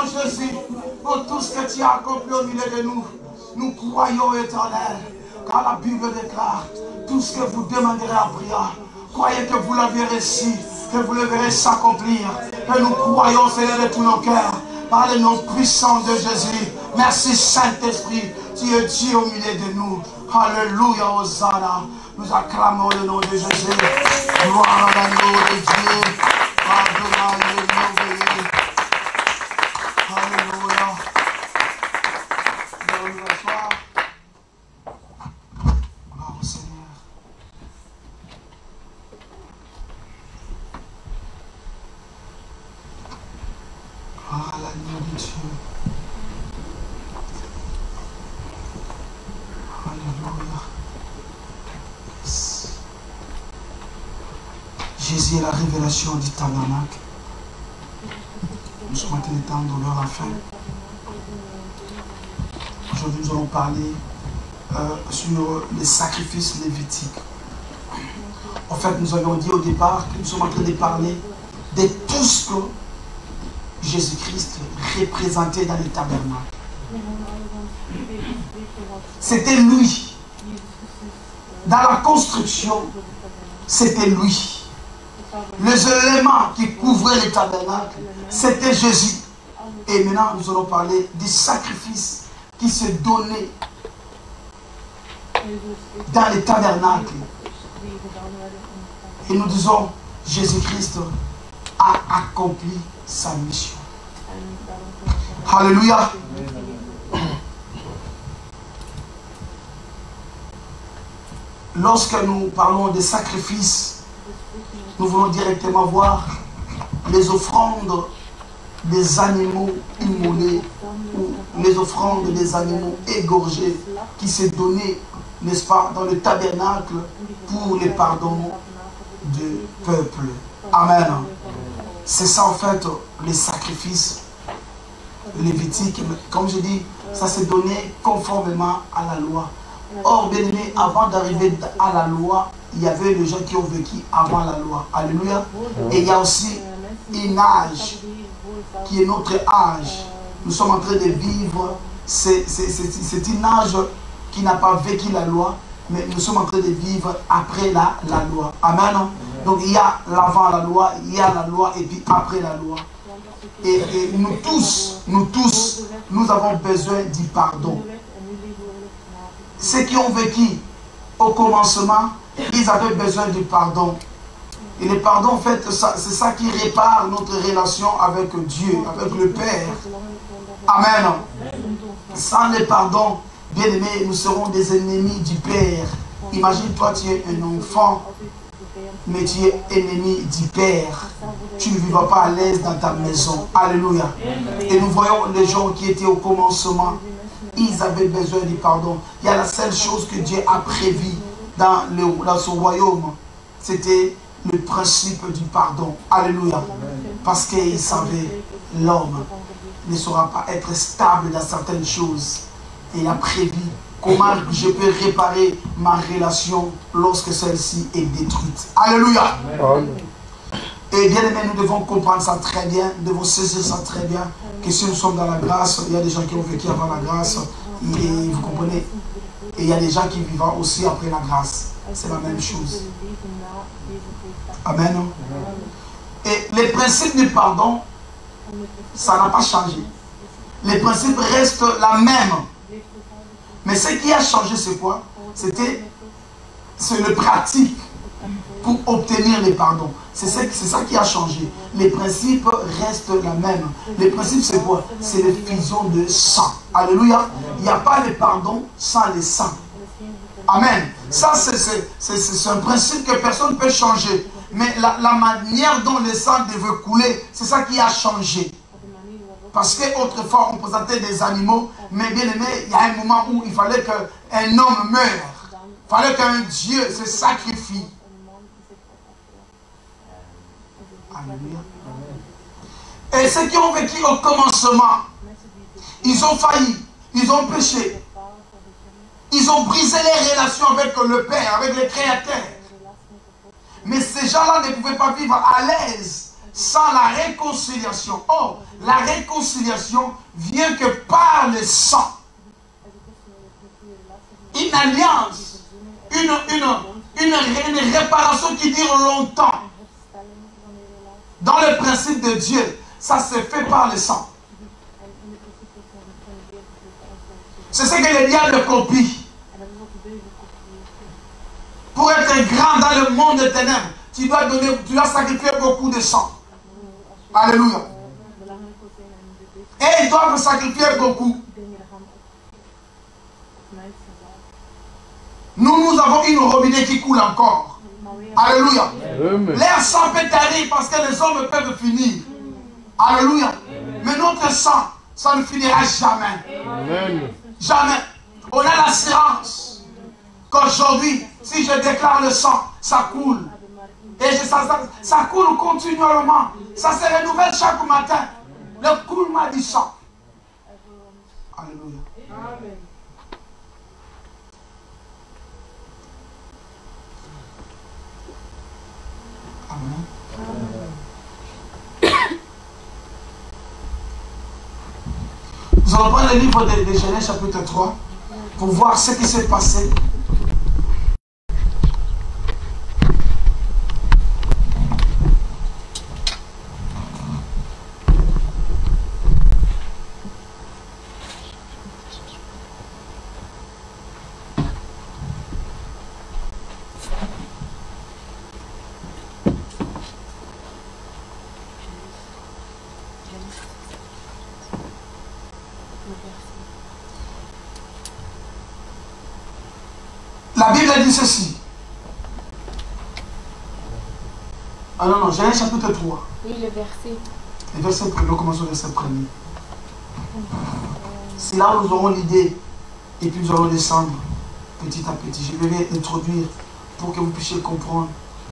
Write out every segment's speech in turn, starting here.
Jésus, pour tout ce que tu as accompli au milieu de nous. Nous croyons, Éternel, car la Bible déclare tout ce que vous demanderez à prière. Croyez que vous l'avez reçu, que vous le verrez s'accomplir. Que nous croyons, Seigneur, de tout nos cœurs, par le nom puissant de Jésus. Merci, Saint-Esprit, tu es Dieu au milieu de nous. Alléluia, Hosanna. Nous acclamons le nom de Jésus. Gloire à l'agneau de Dieu. Adonai, merveilleux. Alléluia. Nous allons nous asseoir. Gloire au Seigneur. Gloire à l'agneau de Dieu. Alléluia. Jésus est la révélation du tabernacle. Nous sommes en train d'étendre leur affaire. Aujourd'hui, nous allons parler sur les sacrifices lévitiques. En fait, nous avions dit au départ que nous sommes en train de parler de tout ce que Jésus-Christ représentait dans le tabernacle. C'était lui. Dans la construction, c'était lui. Les éléments qui couvraient le tabernacle, c'était Jésus. Et maintenant, nous allons parler des sacrifices qui se donnaient dans le tabernacle. Et nous disons, Jésus-Christ a accompli sa mission. Alléluia. Lorsque nous parlons des sacrifices, nous voulons directement voir les offrandes des animaux immolés ou les offrandes des animaux égorgés qui se donnaient, n'est-ce pas, dans le tabernacle pour les pardons du peuple. Amen. C'est ça en fait les sacrifices lévitiques. Comme je dis, ça s'est donné conformément à la loi. Or, bien aimé, avant d'arriver à la loi, il y avait les gens qui ont vécu avant la loi. Alléluia. Et il y a aussi un âge qui est notre âge. Nous sommes en train de vivre. C'est un âge qui n'a pas vécu la loi, mais nous sommes en train de vivre après la loi. Amen. Donc il y a l'avant la loi, il y a la loi et puis après la loi. Et nous tous, nous avons besoin du pardon. Ceux qui ont vécu au commencement, ils avaient besoin du pardon. Et le pardon, en fait, c'est ça qui répare notre relation avec Dieu, avec le Père. Amen. Sans le pardon, bien aimé, nous serons des ennemis du Père. Imagine-toi, tu es un enfant, mais tu es ennemi du Père. Tu ne vivras pas à l'aise dans ta maison. Alléluia. Et nous voyons les gens qui étaient au commencement. Ils avaient besoin du pardon. Il y a la seule chose que Dieu a prévue dans son royaume. C'était le principe du pardon. Alléluia. Parce qu'il savait l'homme ne saura pas être stable dans certaines choses. Et il a prévu comment je peux réparer ma relation lorsque celle-ci est détruite. Alléluia. Et bien aimé, nous devons comprendre ça très bien, nous devons saisir ça très bien, que si nous sommes dans la grâce, il y a des gens qui ont vécu avant la grâce, et vous comprenez, et il y a des gens qui vivront aussi après la grâce. C'est la même chose. Amen. Et les principes du pardon, ça n'a pas changé. Les principes restent la même. Mais ce qui a changé, c'est quoi? C'est le pratique pour obtenir les pardons. C'est ça qui a changé. Les principes restent la même. Les principes, c'est quoi? C'est l'effusion de sang. Alléluia. Il n'y a pas de pardon sans le sang. Amen. Ça, c'est un principe que personne ne peut changer. Mais la manière dont le sang devait couler, c'est ça qui a changé. Parce qu'autrefois, on présentait des animaux, mais bien aimé, il y a un moment où il fallait qu'un homme meure. Il fallait qu'un Dieu se sacrifie. Alléluia. Et ceux qui ont vécu au commencement, ils ont failli, ils ont péché. Ils ont brisé les relations avec le Père, avec le Créateur. Mais ces gens-là ne pouvaient pas vivre à l'aise sans la réconciliation. Or, la réconciliation vient que par le sang. Une alliance, une réparation qui dure longtemps. Dans le principe de Dieu, ça se fait par le sang. C'est ce que le diable copie. Pour être grand dans le monde des ténèbres, tu dois sacrifier beaucoup de sang. Alléluia. Et ils doivent sacrifier beaucoup. Nous avons une robinet qui coule encore. Alléluia. L'air sang peut tarir parce que les hommes peuvent finir. Alléluia. Mais notre sang, ça ne finira jamais. Amen. Jamais. On a l'assurance qu'aujourd'hui, si je déclare le sang, ça coule. Et ça coule continuellement. Ça se renouvelle chaque matin. Le coulement du sang. Alléluia. Amen. Amen. Nous allons prendre le livre de Genèse chapitre 3 pour voir ce qui s'est passé. La Bible dit ceci. Ah non, Genèse chapitre 3. Oui, le verset. Le verset premier, nous commençons au verset premier. C'est là où nous aurons l'idée et puis nous allons descendre petit à petit. Je vais introduire pour que vous puissiez comprendre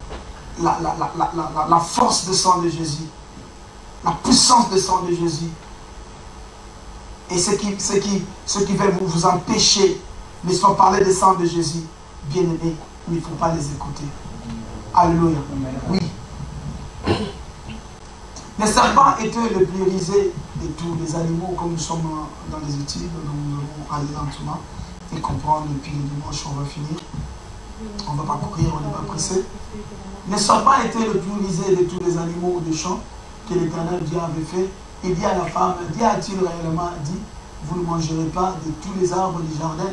la force du sang de Jésus, la puissance du sang de Jésus et ce qui va vous empêcher de soit parler du sang de Jésus, bien aimé, mais il ne faut pas les écouter. Alléluia. Oui. Le serpent était le plus rusé de tous les animaux, comme nous sommes dans les études, donc nous allons aller lentement et comprendre, et puis le dimanche on va finir. On ne va pas courir, on n'est pas pressé. Le serpent était le plus rusé de tous les animaux des champs que l'Éternel Dieu avait fait. Il dit à la femme, Dieu a-t-il réellement dit, vous ne mangerez pas de tous les arbres du jardin?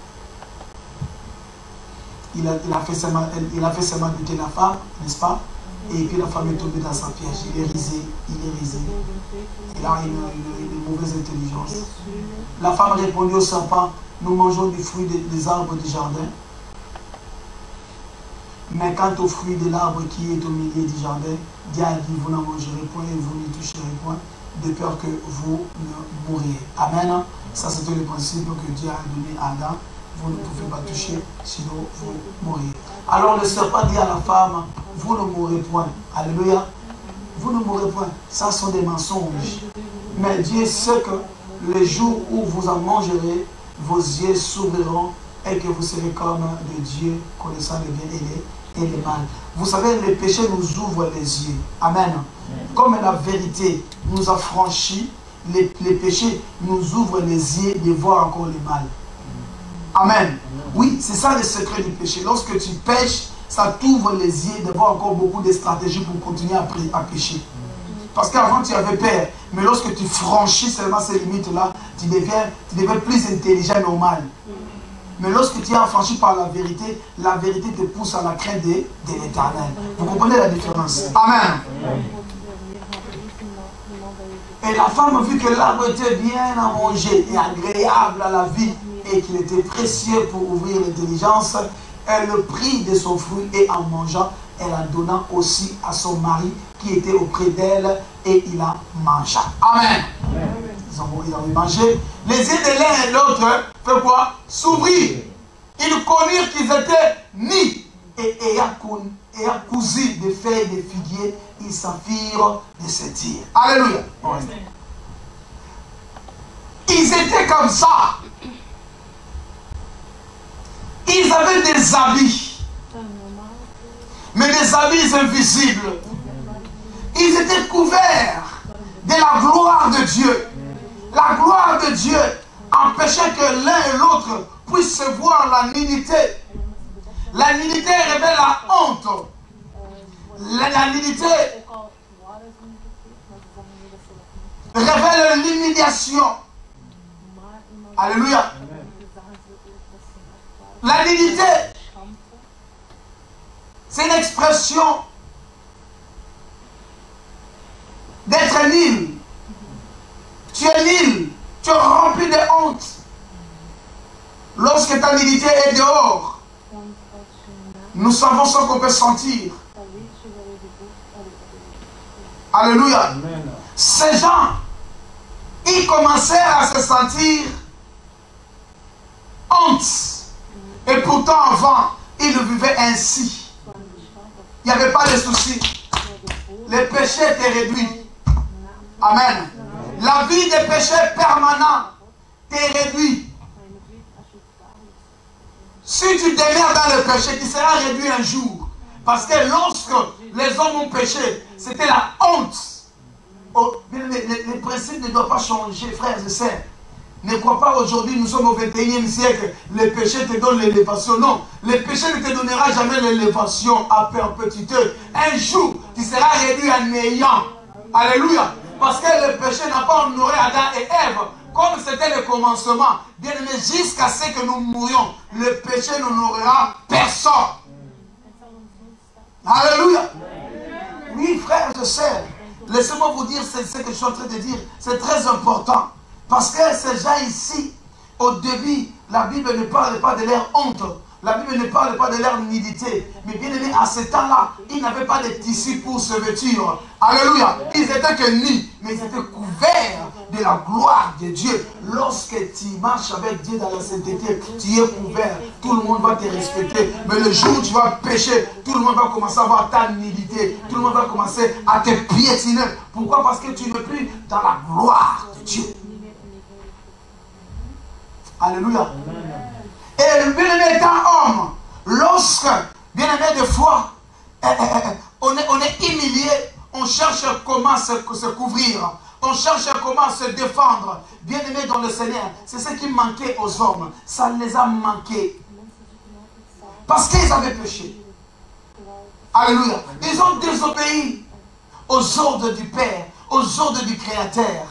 Il a fait seulement buter la femme, n'est-ce pas? Et puis la femme est tombée dans sa piège. Il est risé. Il a une mauvaise intelligence. La femme répondit au serpent, nous mangeons du fruit des arbres du jardin. Mais quant au fruit de l'arbre qui est au milieu du jardin, Dieu a dit, vous n'en mangerez point et vous n'y toucherez point, de peur que vous ne mouriez. Amen. Ça, c'était le principe que Dieu a donné à Adam. Vous ne pouvez pas toucher, sinon vous mourrez. Alors le serpent dit à la femme, vous ne mourrez point. Alléluia. Vous ne mourrez point. Ça sont des mensonges. Mais Dieu sait que le jour où vous en mangerez, vos yeux s'ouvriront et que vous serez comme de Dieu, connaissant le bien et le mal. Vous savez, le péché nous ouvre les yeux. Amen. Comme la vérité nous a franchis, les péchés nous ouvrent les yeux de voir encore le mal. Amen. Oui, c'est ça le secret du péché. Lorsque tu pêches, ça t'ouvre les yeux de voir encore beaucoup de stratégies pour continuer à pécher. Parce qu'avant tu avais peur, mais lorsque tu franchis seulement ces limites-là, tu deviens plus intelligent, normal. Mais lorsque tu es affranchi par la vérité te pousse à la crainte de l'Éternel. Vous comprenez la différence? Amen. Et la femme, vu que l'arbre était bien à manger et agréable à la vie, et qu'il était précieux pour ouvrir l'intelligence, elle le prit de son fruit et en mangeant, elle en donna aussi à son mari qui était auprès d'elle et il a mangé. Amen. Ils ont mangé. Les yeux de l'un et l'autre, fait quoi? S'ouvrir. Ils connurent qu'ils étaient nus et ayant cousu des feuilles de figuier, ils s'en firent de se dire. Alléluia. Ils étaient comme ça. Ils avaient des habits, mais des habits invisibles. Ils étaient couverts de la gloire de Dieu. La gloire de Dieu empêchait que l'un et l'autre puissent se voir la nudité. La nudité révèle la honte. La nudité révèle l'humiliation. Alléluia. La nudité, c'est une expression d'être nul. Tu es nul, tu es rempli de honte. Lorsque ta nudité est dehors, nous savons ce qu'on peut sentir. Alléluia. Amen. Ces gens, ils commencèrent à se sentir honte. Et pourtant avant, ils le vivaient ainsi. Il n'y avait pas de soucis. Le péché était réduit. Amen. La vie des péchés permanents t'est réduite. Si tu demeures dans le péché, tu seras réduit un jour. Parce que lorsque les hommes ont péché, c'était la honte. Oh, les principes ne doivent pas changer, frères et sœurs. Ne crois pas aujourd'hui, nous sommes au 21e siècle, le péché te donne l'élévation. Non, le péché ne te donnera jamais l'élévation à perpétuité. Un jour, tu seras réduit à néant. Alléluia. Parce que le péché n'a pas honoré Adam et Ève, comme c'était le commencement. Bien aimé, jusqu'à ce que nous mourions, le péché n'honorera personne. Alléluia. Oui, frères et sœurs, laissez-moi vous dire ce que je suis en train de dire. C'est très important. Parce que ces gens ici, au début, la Bible ne parle pas de leur honte. La Bible ne parle pas de leur nudité. Mais bien aimé, à ce temps-là, ils n'avaient pas de tissu pour se vêtir. Alléluia. Ils étaient que nus, mais ils étaient couverts de la gloire de Dieu. Lorsque tu marches avec Dieu dans la sainteté, tu es couvert. Tout le monde va te respecter. Mais le jour où tu vas pécher, tout le monde va commencer à voir ta nudité. Tout le monde va commencer à te piétiner. Pourquoi? Parce que tu n'es plus dans la gloire de Dieu. Alléluia. Et le bien-aimé étant homme, lorsque, bien-aimé, des fois, on est humilié, on cherche comment se couvrir, on cherche comment se défendre. Bien-aimé dans le Seigneur, c'est ce qui manquait aux hommes. Ça les a manqués. Parce qu'ils avaient péché. Alléluia. Ils ont désobéi aux ordres du Père, aux ordres du Créateur.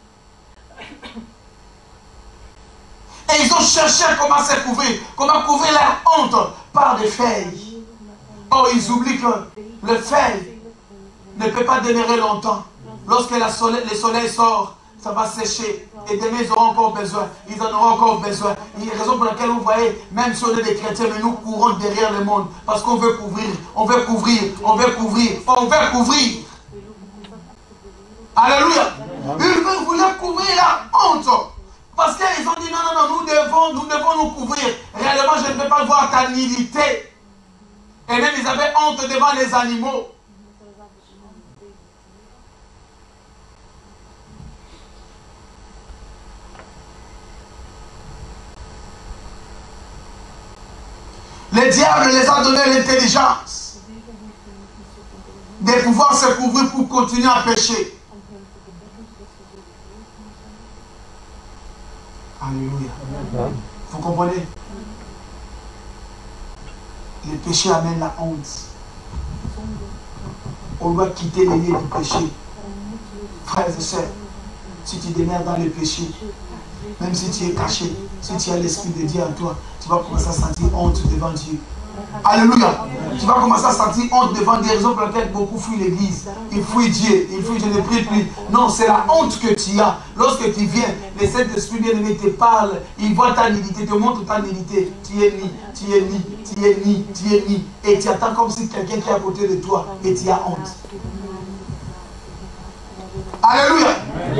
Et ils ont cherché comment se couvrir, comment couvrir leur honte par des feuilles. Oh, ils oublient que le feuille ne peut pas demeurer longtemps. Lorsque le soleil sort, ça va sécher. Et demain, ils auront encore besoin. Ils en auront encore besoin. Il y a une raison pour laquelle vous voyez, même si on est des chrétiens, mais nous courons derrière le monde. Parce qu'on veut couvrir, on veut couvrir, on veut couvrir, on veut couvrir. Alléluia. Ils voulaient couvrir la honte. Parce qu'ils ont dit non, non, non, nous devons nous couvrir. Réellement, je ne peux pas voir ta nudité. Et même ils avaient honte devant les animaux. Le diable les a donné l'intelligence de pouvoir se couvrir pour continuer à pécher. Alléluia. Vous comprenez? Le péché amène la honte. On doit quitter les lieux du péché. Frères et sœurs, si tu demeures dans le péché, même si tu es caché, si tu as l'Esprit de Dieu en toi, tu vas commencer à sentir honte devant Dieu. Alléluia. Tu vas commencer à sentir honte devant Dieu. Raison pour laquelle beaucoup fuient l'église. Ils fuient Dieu. Ils fuient, je ne prie plus. Non, c'est la honte que tu as. Lorsque tu viens, le Saint-Esprit bien-aimé te parle. Il voit ta nudité, te montre ta nudité. Tu es ni, tu es ni, tu es ni, tu es ni. Et tu attends comme si quelqu'un qui est à côté de toi et tu as honte. Alléluia.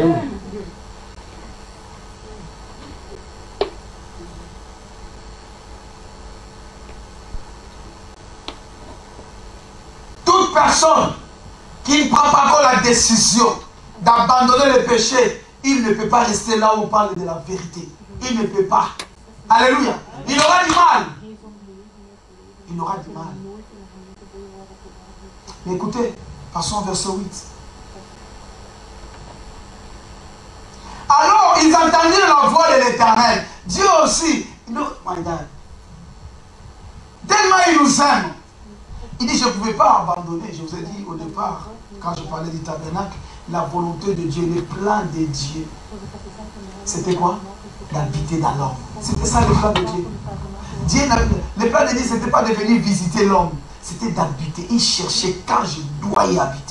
Toute personne qui ne prend pas encore la décision d'abandonner le péché, il ne peut pas rester là où on parle de la vérité. Il ne peut pas. Alléluia. Il aura du mal. Il aura du mal. Mais écoutez, Passons au verset 8. Alors, ils entendirent la voix de l'Éternel. Dieu aussi. My God. Tellement il nous aime. Il dit, je ne pouvais pas abandonner. Je vous ai dit au départ, quand je parlais du tabernacle, la volonté de Dieu, le plan de Dieu. C'était quoi? D'habiter dans l'homme. C'était ça le plan de Dieu. Le plan de Dieu, ce n'était pas de venir visiter l'homme. C'était d'habiter. Il cherchait quand je dois y habiter.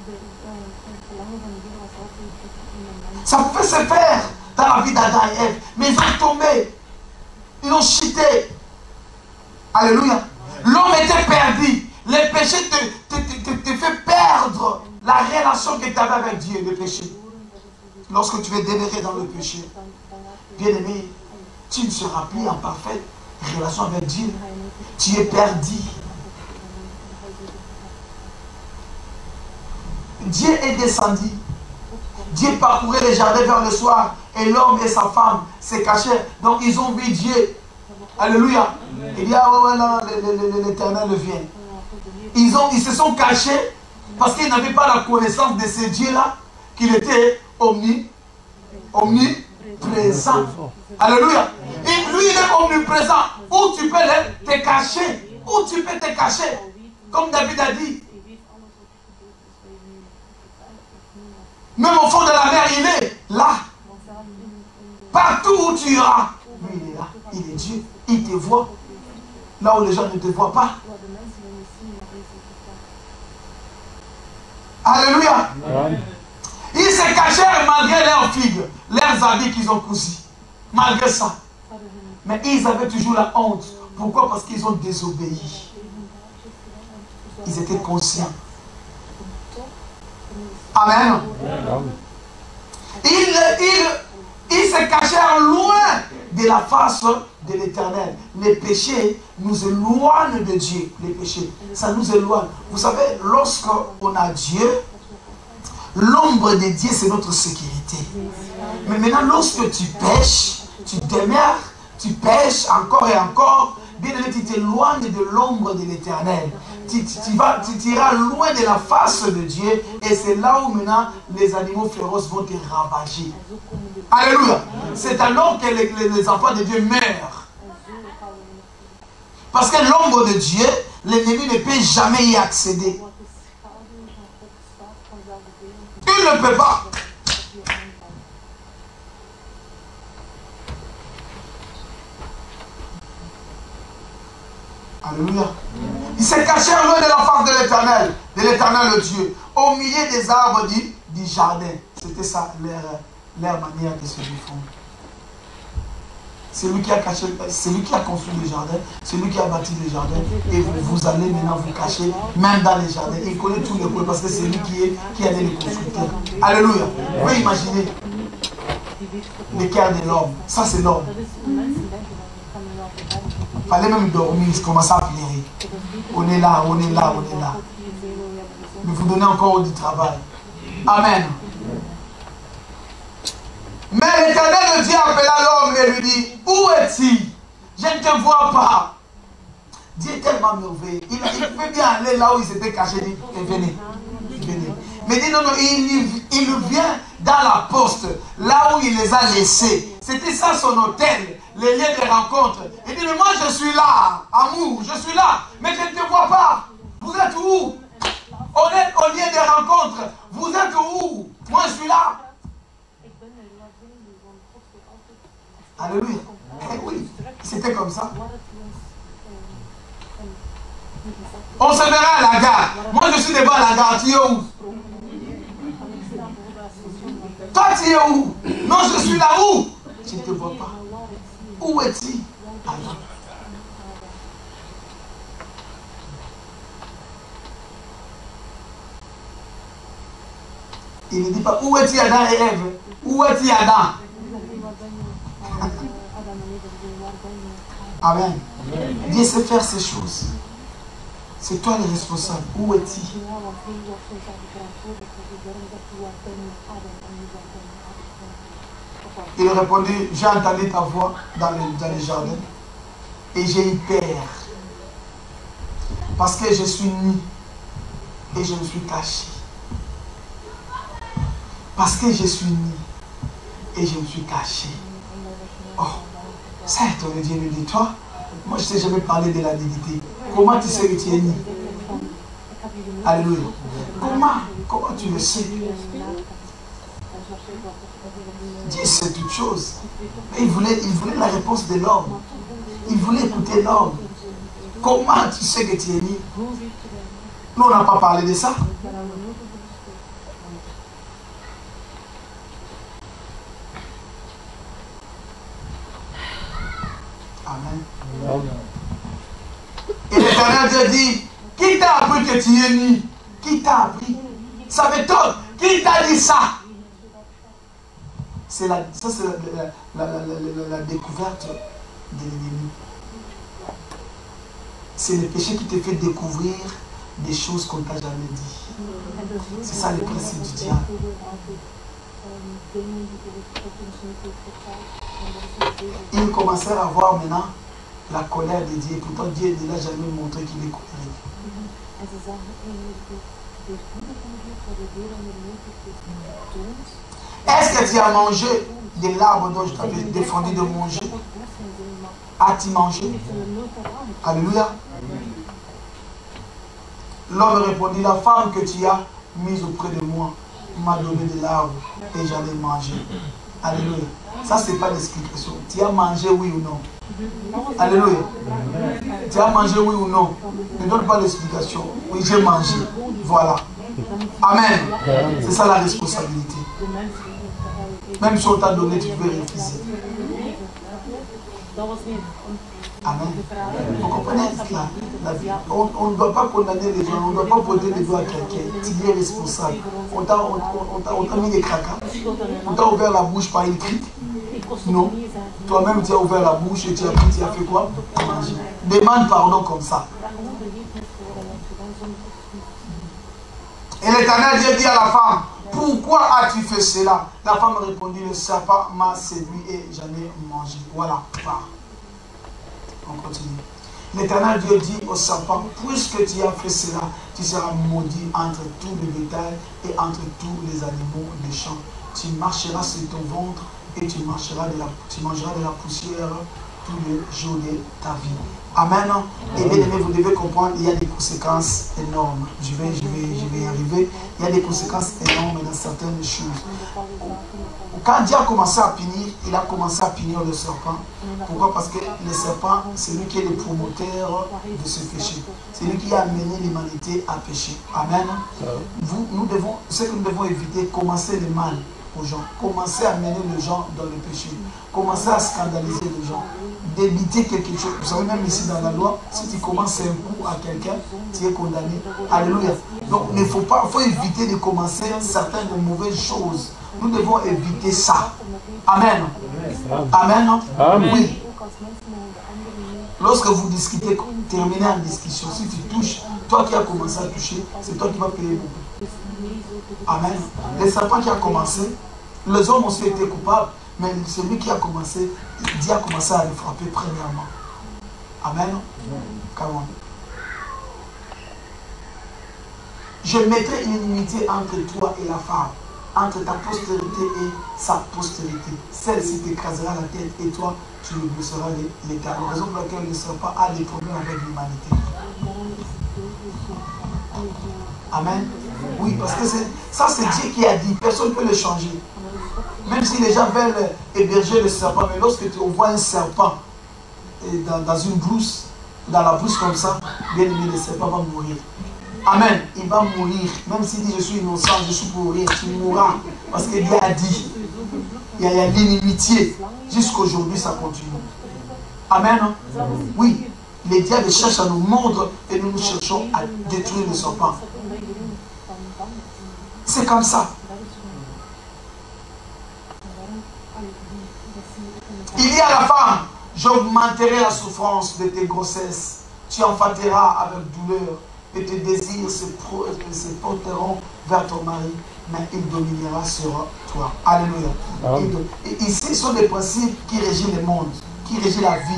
Ça pouvait se faire dans la vie d'Adam et Ève. Mais ils ont tombé. Ils ont chuté. Alléluia. L'homme était perdu. Le péché te fait perdre la relation que tu avais avec Dieu, le péché. Lorsque tu es demeuré dans le péché, bien aimé, tu ne seras plus en parfaite relation avec Dieu. Tu es perdu. Dieu est descendu. Dieu parcourait les jardins vers le soir et l'homme et sa femme se cachaient. Donc ils ont vu Dieu. Alléluia. Il dit, ah ouais, là, l'Éternel vient. Ils se sont cachés parce qu'ils n'avaient pas la connaissance de ce Dieu-là, qu'il était omniprésent. Alléluia. Et lui, il est omniprésent. Où tu peux te cacher. Où tu peux te cacher. Comme David a dit. Même au fond de la mer, il est là. Partout où tu iras. Lui, il est là. Il est Dieu. Il te voit. Là où les gens ne te voient pas. Alléluia. Ils se cachèrent malgré leurs figues, leurs habits qu'ils ont cousus. Malgré ça. Mais ils avaient toujours la honte. Pourquoi? Parce qu'ils ont désobéi. Ils étaient conscients. Amen. Ils se cachèrent loin de la face de l'Éternel. Les péchés nous éloignent de Dieu. Les péchés, ça nous éloigne. Vous savez, lorsqu'on a Dieu, l'ombre de Dieu, c'est notre sécurité. Mais maintenant, lorsque tu pêches, tu demeures, tu pêches encore et encore, bien aimé, tu t'éloignes de l'ombre de l'Éternel. Tu iras loin de la face de Dieu et c'est là où maintenant les animaux féroces vont te ravager. Alléluia. C'est alors que les enfants de Dieu meurent. Parce que l'ombre de Dieu, l'ennemi ne peut jamais y accéder. Il ne peut pas. Alléluia. Ils se cachèrent loin de la face de l'Éternel le Dieu, au milieu des arbres du jardin. C'était ça leur manière de se défendre. C'est lui qui a caché, c'est lui qui a construit le jardin, c'est lui qui a bâti le jardin. Et vous allez maintenant vous cacher, même dans les jardins. Il connaît tous les coins parce que c'est lui qui a les constructeurs. Alléluia. Vous pouvez imaginer le cœur de l'homme. Ça, c'est l'homme. Il fallait même dormir, il commençait à pleurer. On est là, on est là, on est là. Mais vous donnez encore du travail. Amen. Mais l'Éternel Dieu appela l'homme et lui dit, où es-tu? Je ne te vois pas. Dieu est tellement merveilleux. Il pouvait bien aller là où il s'était caché. Il dit, venez. Venez. Mais dit, non, non, il vient dans la poste, là où il les a laissés. C'était ça son hôtel, les lieux de rencontre. Il dit, mais moi je suis là, amour, je suis là, mais je ne te vois pas. Vous êtes où? On est au lieu de rencontre. Vous êtes où? Moi je suis là. Alléluia. Eh oui, c'était comme ça. On se verra à la gare. Moi je suis devant la gare, tu es où? Toi tu es où? Non, je suis là où? Je ne te vois pas. Où es-tu? Allah. Il ne dit pas où es-tu Adam et Ève? Où es-tu Adam? Amen. Dieu sait faire ces choses. C'est toi le responsable. Où es-tu? Il répondit, j'ai entendu ta voix dans les jardins et j'ai eu peur. Parce que je suis nu et je me suis caché. Parce que je suis né et je me suis caché. Oh, ça étonne Dieu me dit, toi, moi je ne t'ai jamais parlé de la divinité. Comment tu sais que tu es né? Alléluia. Comment tu le sais? Dieu sait toutes choses. Mais il voulait la réponse de l'homme. Il voulait écouter l'homme. Comment tu sais que tu es né? Nous, on n'a pas parlé de ça. Amen. Et l'Éternel Dieu dit, qui t'a appris que tu es né? Qui t'a appris? Ça m'étonne. Qui t'a dit ça? C'est la découverte de l'ennemi. C'est le péché qui te fait découvrir des choses qu'on ne t'a jamais dit. C'est ça le principe du diable. Ils commencèrent à voir maintenant la colère de Dieu. Pourtant Dieu ne l'a jamais montré qu'il est colérique. Est-ce que tu as mangé de l'arbre dont je t'avais défendu de manger? As-tu mangé? Alléluia. L'homme répondit, la femme que tu as mise auprès de moi m'a donné de l'arbre et j'en ai mangé. Alléluia. Ça, ce n'est pas l'explication. Tu as mangé, oui ou non? Alléluia. Tu as mangé, oui ou non? Ne donne pas l'explication. Oui, j'ai mangé. Voilà. Amen. C'est ça la responsabilité. Même si on t'a donné, tu peux refuser. Amen. Vous comprenez la vie. On ne doit pas condamner les gens, on ne doit pas poser les doigts à quelqu'un. Tu es responsable. On t'a mis des cracas. On t'a ouvert la bouche par une crique. Non. Toi-même, tu as ouvert la bouche et tu as pris, tu as fait quoi? Manger. Demande pardon comme ça. Et l'Éternel Dieu dit à la femme, pourquoi as-tu fait cela? La femme répondit, le serpent m'a séduit et j'en ai mangé. Voilà. On continue. L'Éternel Dieu dit au serpent, puisque tu as fait cela, tu seras maudit entre tout le bétail et entre tous les animaux des champs. Tu marcheras sur ton ventre et tu mangeras de la poussière tous les jours de ta vie. Amen. Et bien aimé, vous devez comprendre, il y a des conséquences énormes. Je vais y arriver. Il y a des conséquences énormes dans certaines choses. Quand Dieu a commencé à punir, il a commencé à punir le serpent. Pourquoi? Parce que le serpent, c'est lui qui est le promoteur de ce péché. C'est lui qui a amené l'humanité à pécher. Amen. Ce que nous devons éviter, commencer le mal aux gens. Commencer à mener les gens dans le péché. Commencer à scandaliser les gens. D'éviter quelque chose. Vous savez, même ici dans la loi, si tu commences un coup à quelqu'un, tu es condamné. Alléluia. Donc, il faut éviter de commencer certaines mauvaises choses. Nous devons éviter ça. Amen. Amen. Amen. Oui. Lorsque vous discutez, terminez en discussion. Si tu touches, toi qui as commencé à toucher, c'est toi qui vas payer beaucoup. Amen. Le serpent qui a commencé, les hommes aussi étaient coupables, mais celui qui a commencé, Dieu a commencé à le frapper premièrement. Amen. Comment? Je mettrai une inimitié entre toi et la femme, entre ta postérité et sa postérité. Celle-ci t'écrasera la tête et toi, tu le blesseras l'état. La raison pour laquelle le serpent a des problèmes avec l'humanité. Amen. Oui, parce que ça c'est Dieu qui a dit, personne ne peut le changer. Même si les gens veulent héberger le serpent, mais lorsque tu vois un serpent dans une brousse, dans la brousse comme ça, bien aimé, le serpent va mourir. Amen. Il va mourir. Même s'il dit je suis innocent, je suis pour mourir, tu mourras. Parce que Dieu a dit, il y a l'inimitié. Jusqu'aujourd'hui, ça continue. Amen. Oui. Les diables cherchent à nous mordre et nous cherchons à détruire le serpent. C'est comme ça. Il dit à la femme, j'augmenterai la souffrance de tes grossesses. Tu enfanteras avec douleur et tes désirs se porteront vers ton mari, mais il dominera sur toi. Alléluia. Et ici, ce sont des principes qui régissent le monde, qui régissent la vie.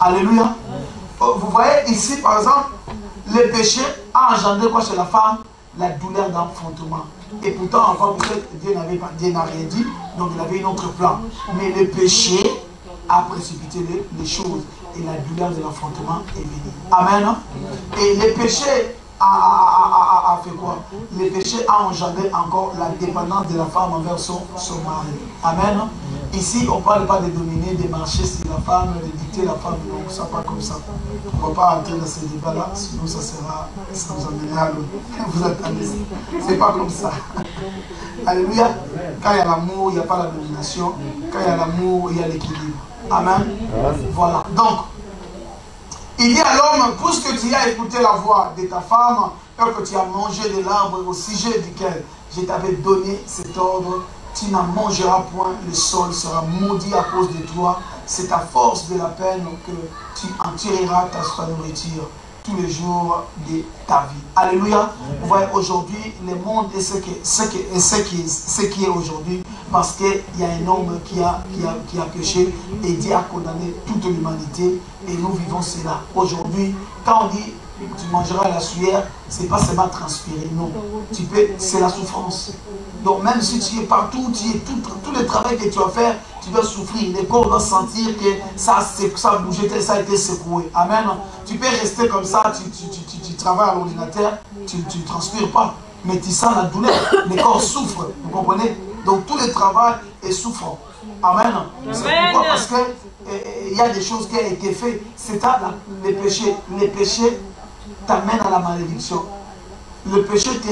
Alléluia. Vous voyez ici, par exemple, le péché a engendré quoi chez la femme? la douleur d'enfantement. Et pourtant, enfin, peut-être Dieu n'a rien dit, donc il avait un autre plan. Mais le péché a précipité les choses et la douleur de l'enfantement est venue. Amen. Et le péché a fait quoi? Le péché a engendré encore la dépendance de la femme envers son mari. Amen. Ici, on ne parle pas de dominer, de marcher sur la femme, de dicter la femme. Donc, ça pas comme ça. On ne va pas entrer dans ce débat-là, sinon ça vous emmènera à l'eau. Vous attendez. C'est pas comme ça. Alléluia. Quand il y a l'amour, il n'y a pas la domination. Quand il y a l'amour, il y a l'équilibre. Amen. Voilà. Donc, il dit à l'homme, puisque tu as écouté la voix de ta femme, et que tu as mangé de l'arbre au sujet duquel je t'avais donné cet ordre, tu n'en mangeras point, le sol sera maudit à cause de toi. C'est à force de la peine que tu en tireras ta nourriture tous les jours de ta vie. Alléluia. Vous voyez, aujourd'hui, le monde est ce qui est aujourd'hui, parce qu'il y a un homme qui a péché et Dieu a condamné toute l'humanité et nous vivons cela. Aujourd'hui, quand on dit tu mangeras la sueur, c'est pas seulement transpirer, non. C'est la souffrance. Donc même si tu es partout, tout le travail que tu vas faire, tu vas souffrir. Le corps doit sentir que ça a bougé, ça a été secoué. Amen. Tu peux rester comme ça, tu travailles à l'ordinateur, tu ne transpires pas. Mais tu sens la douleur. Le corps souffre, vous comprenez? Donc tout le travail est souffrant. Amen. C'est pourquoi? Parce qu'il y a des choses qui ont été faites. C'est le péché. Le péché t'amène à la malédiction. Le péché te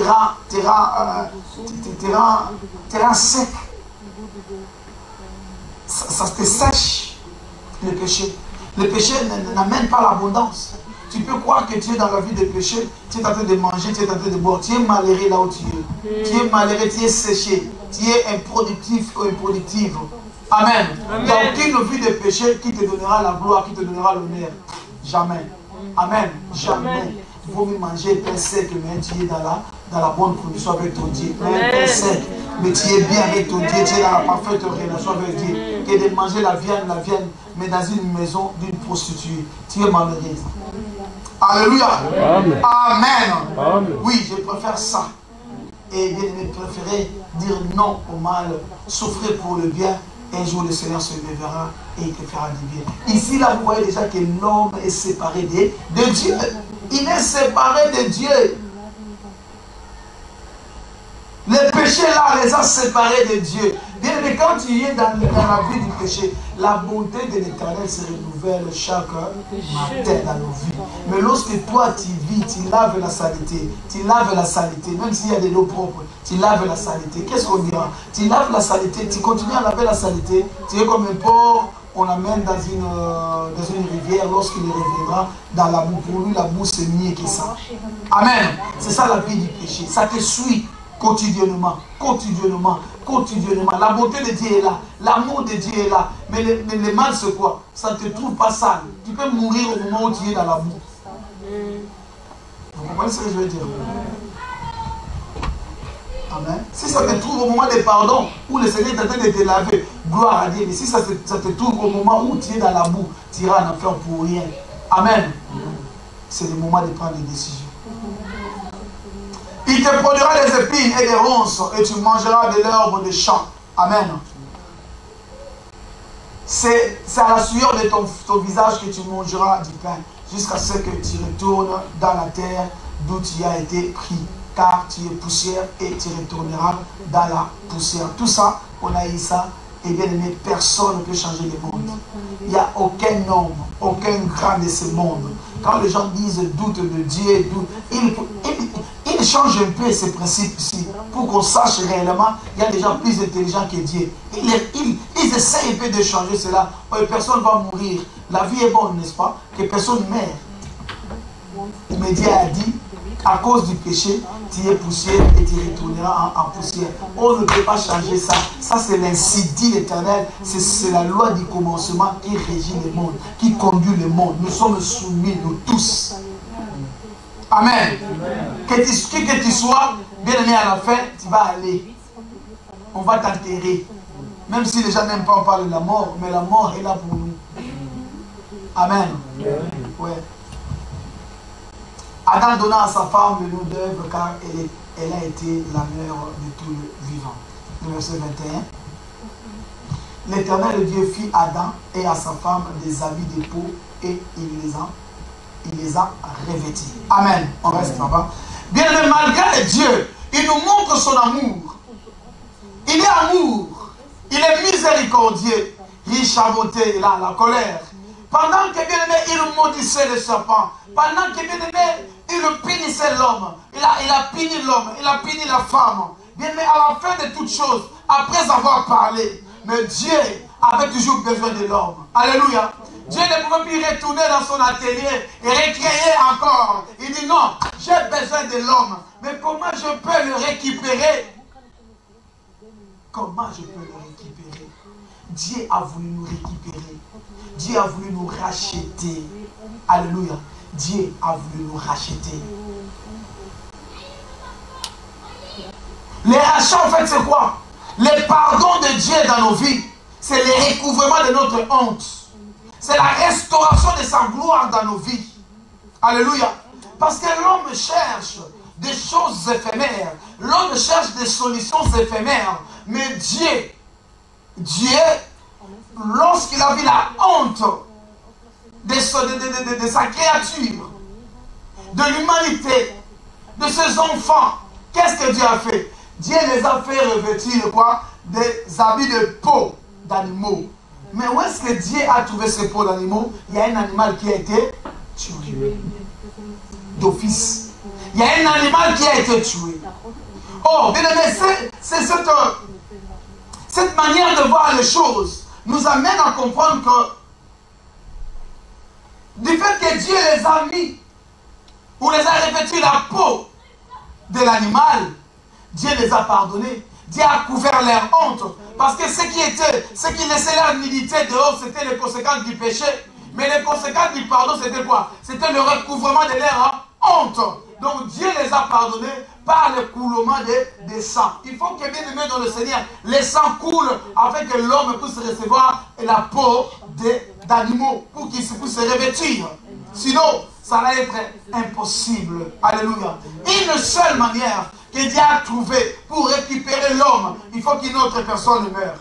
rend sec. Ça te sèche, le péché. Le péché n'amène pas l'abondance. Tu peux croire que tu es dans la vie de péché, tu es en train de manger, tu es en train de boire, tu es malheureux là où tu es. Tu es malheureux, tu es séché, tu es improductif ou improductive. Amen. Il n'y a aucune vie de péché qui te donnera la gloire, qui te donnera l'honneur. Jamais. Amen. Jamais. Il vaut mieux manger pain sec, mais tu es dans la bonne condition avec ton Dieu. Un pain sec, mais tu es bien avec ton Dieu, tu es dans la parfaite relation avec Dieu. Que de manger la viande, mais dans une maison d'une prostituée. Tu es malheureuse. Alléluia. Amen. Amen. Oui, je préfère ça. Et bien aimé, préférer dire non au mal, souffrir pour le bien. Un jour, le Seigneur se lèvera et il te fera du bien. Ici, là, vous voyez déjà que l'homme est séparé de Dieu. Il est séparé de Dieu. Le péché, là, les a séparés de Dieu. Bien, mais quand tu es dans la vie du péché, la bonté de l'Éternel se renouvelle chaque matin dans nos vies. Mais lorsque toi, tu vis, tu laves la saleté, même s'il y a de l'eau propre, tu laves la saleté. Qu'est-ce qu'on dira? Tu laves la saleté, tu continues à laver la saleté, tu es comme un porc, on l'amène dans une rivière, lorsqu'il reviendra dans la boue. Pour lui, la boue, c'est mieux que ça. Amen. C'est ça la vie du péché. Ça te suit quotidiennement, quotidiennement, quotidiennement. La bonté de Dieu est là, l'amour de Dieu est là. Mais le mal, c'est quoi? Ça ne te trouve pas sale. Tu peux mourir au moment où tu es dans la boue. Vous comprenez ce que je veux dire? Amen. Si ça te trouve au moment des pardons, où le Seigneur est en train de te laver, gloire à Dieu. Mais si ça te trouve au moment où tu es dans la boue, tu iras en enfer pour rien. Amen. C'est le moment de prendre des décisions. Il te produira des épines et des ronces, et tu mangeras de l'herbe des champs. Amen. C'est à la sueur de ton visage que tu mangeras du pain, jusqu'à ce que tu retournes dans la terre d'où tu as été pris. Car tu es poussière et tu retourneras dans la poussière. Tout ça, on a eu ça. Et bien aimé, personne ne peut changer le monde. Il n'y a aucun homme, aucun grand de ce monde. Quand les gens disent doute de Dieu, ils changent un peu ces principes ici. Pour qu'on sache réellement, il y a des gens plus intelligents que Dieu. Ils essayent un peu de changer cela. Personne ne va mourir. La vie est bonne, n'est-ce pas? Que personne meurt. Mais Dieu a dit, à cause du péché, tu es poussière et tu retourneras en poussière. On ne peut pas changer ça. Ça, c'est l'ainsi dit l'Éternel. C'est la loi du commencement qui régit le monde, qui conduit le monde. Nous sommes soumis, nous tous. Amen. Que tu sois, bien aimé, à la fin, tu vas aller. On va t'enterrer. Même si les gens n'aiment pas, on parle de la mort, mais la mort est là pour nous. Amen. Ouais. Adam donna à sa femme le nom d'Ève car elle a été la mère de tout le vivant. Le verset 21. L'Éternel Dieu fit à Adam et à sa femme des habits de peau et il les a revêtis. Amen. On reste là-bas. Bien aimé, malgré Dieu, il nous montre son amour. Il est amour. Il est miséricordieux. Riche à beauté, là, la colère. Pendant que bien aimé, il maudissait le serpent. Pendant que bien aimé, il punissait l'homme. Il a puni l'homme. Il a puni la femme. Bien aimé, à la fin de toutes choses, après avoir parlé, mais Dieu avait toujours besoin de l'homme. Alléluia. Dieu ne pouvait plus retourner dans son atelier et recréer encore. Il dit non, j'ai besoin de l'homme. Mais comment je peux le récupérer? Comment je peux le récupérer? Dieu a voulu nous récupérer. Dieu a voulu nous racheter. Alléluia. Dieu a voulu nous racheter. Les rachats, en fait, c'est quoi? Les pardons de Dieu dans nos vies. C'est le recouvrement de notre honte. C'est la restauration de sa gloire dans nos vies. Alléluia. Parce que l'homme cherche des choses éphémères. L'homme cherche des solutions éphémères. Mais Dieu, lorsqu'il a vu la honte de sa créature, de l'humanité, de ses enfants, qu'est-ce que Dieu a fait? Dieu les a fait revêtir quoi? Des habits de peau d'animaux. Mais où est-ce que Dieu a trouvé ces peaux d'animaux? Il y a un animal qui a été tué. D'office. Il y a un animal qui a été tué. Oh, bien aimé, c'est cette manière de voir les choses nous amène à comprendre que du fait que Dieu les a mis ou les a revêtus la peau de l'animal, Dieu les a pardonnés. Dieu a couvert leur honte. Parce que ce qui laissait leur nudité dehors, c'était les conséquences du péché. Mais les conséquences du pardon, c'était quoi? C'était le recouvrement de leur honte. Donc Dieu les a pardonnés par le coulement des sangs. Il faut que bien aimé dans le Seigneur, les sangs coulent afin que l'homme puisse recevoir la peau d'animaux pour qu'il puisse se revêtir. Sinon, ça va être impossible. Alléluia. Une seule manière que Dieu a trouvé pour récupérer l'homme, il faut qu'une autre personne meure.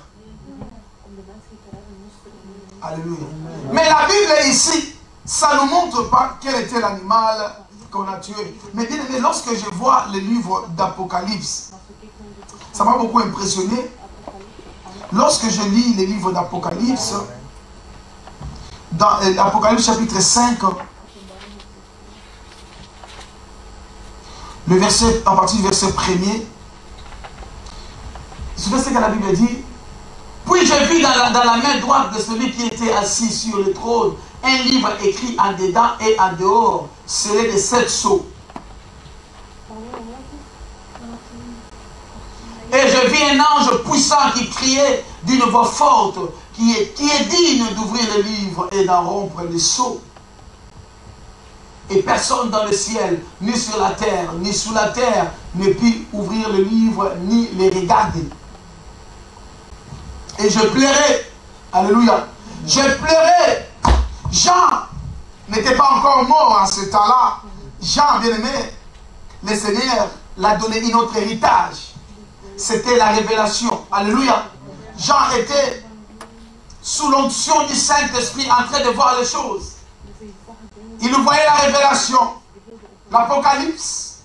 Alléluia. Mais la Bible ici, ça ne nous montre pas quel était l'animal qu'on a tué. Mais bien aimé, lorsque je vois le livre d'Apocalypse, ça m'a beaucoup impressionné. Lorsque je lis le livre d'Apocalypse, dans l'Apocalypse chapitre 5, le verset, à partir du verset 1er, c'est ce que la Bible dit. Puis je vis dans la main droite de celui qui était assis sur le trône un livre écrit en dedans et en dehors, scellé de 7 sceaux. Et je vis un ange puissant qui criait d'une voix forte, qui est digne d'ouvrir le livre et d'en rompre les sceaux. Et personne dans le ciel, ni sur la terre, ni sous la terre, ne put ouvrir le livre, ni les regarder. Et je pleurais. Alléluia. Je pleurais. Jean n'était pas encore mort en ce temps-là. Jean, bien aimé, le Seigneur l'a donné un autre héritage. C'était la révélation. Alléluia. Jean était sous l'onction du Saint-Esprit en train de voir les choses. Il nous voyait la révélation, l'Apocalypse.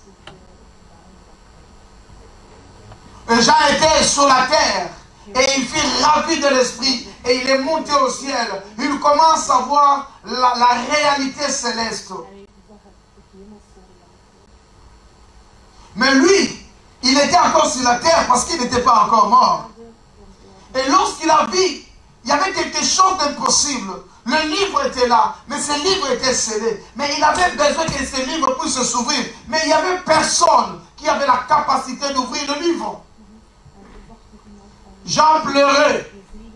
Et Jean était sur la terre et il fut ravi de l'Esprit et il est monté au ciel. Il commence à voir la réalité céleste. Mais lui, il était encore sur la terre parce qu'il n'était pas encore mort. Et lorsqu'il a vu, il y avait quelque chose d'impossible. Le livre était là, mais ce livre était scellé. Mais il avait besoin que ce livre puisse s'ouvrir. Mais il n'y avait personne qui avait la capacité d'ouvrir le livre. Jean pleurait.